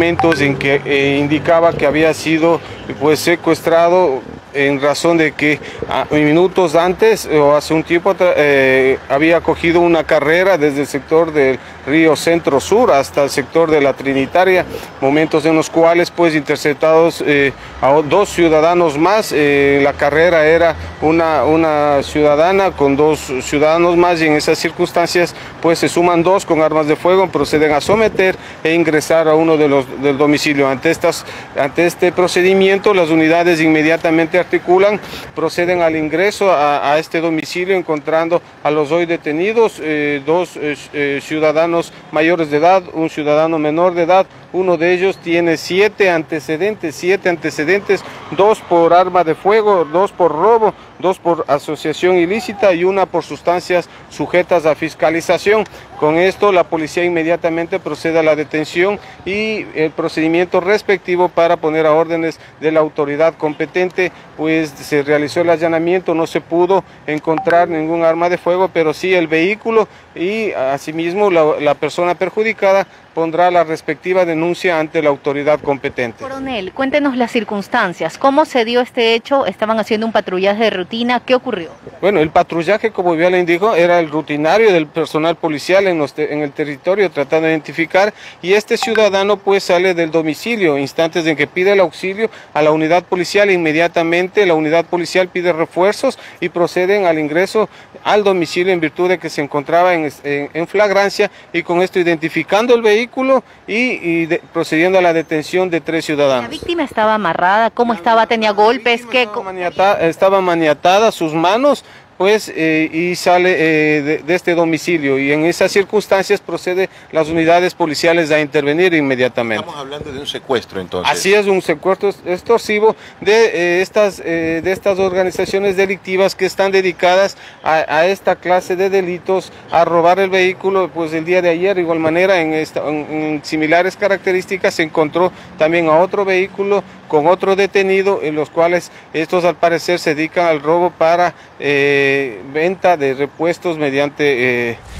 documentos en que indicaba que había sido pues secuestrado en razón de que minutos antes o hace un tiempo había cogido una carrera desde el sector del río Centro Sur hasta el sector de la Trinitaria, momentos en los cuales pues interceptados a 2 ciudadanos más. La carrera era una ciudadana con 2 ciudadanos más, y en esas circunstancias pues se suman 2 con armas de fuego, proceden a someter e ingresar a uno del domicilio. Ante este procedimiento, las unidades inmediatamente articulan, proceden al ingreso a este domicilio, encontrando a los hoy detenidos, 2 ciudadanos mayores de edad, un ciudadano menor de edad. Uno de ellos tiene 7 antecedentes, 2 por arma de fuego, 2 por robo, 2 por asociación ilícita y 1 por sustancias sujetas a fiscalización. Con esto la policía inmediatamente procede a la detención y el procedimiento respectivo para poner a órdenes de la autoridad competente. Pues se realizó el allanamiento, no se pudo encontrar ningún arma de fuego, pero sí el vehículo, y asimismo la persona perjudicada pondrá la respectiva denuncia ante la autoridad competente. Coronel, cuéntenos las circunstancias. ¿Cómo se dio este hecho? ¿Estaban haciendo un patrullaje de rutina? ¿Qué ocurrió? Bueno, el patrullaje, como ya le indico, era el rutinario del personal policial en el territorio, tratando de identificar, y este ciudadano pues sale del domicilio, instantes en que pide el auxilio a la unidad policial. Inmediatamente la unidad policial pide refuerzos y proceden al ingreso al domicilio en virtud de que se encontraba en flagrancia, y con esto identificando el vehículo y procediendo a la detención de 3 ciudadanos. ¿La víctima estaba amarrada? ¿Cómo estaba? ¿Tenía golpes? Estaba maniatada sus manos, pues, y sale de este domicilio, y en esas circunstancias procede las unidades policiales a intervenir inmediatamente. Estamos hablando de un secuestro, entonces. Así es, un secuestro extorsivo de estas organizaciones delictivas que están dedicadas a esta clase de delitos, a robar el vehículo. Pues el día de ayer, de igual manera, en similares características, se encontró también a otro vehículo con otro detenido, en los cuales estos al parecer se dedican al robo para venta de repuestos mediante